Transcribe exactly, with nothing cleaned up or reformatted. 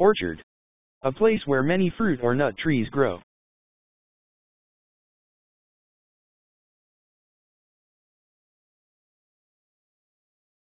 Orchard. A place where many fruit or nut trees grow.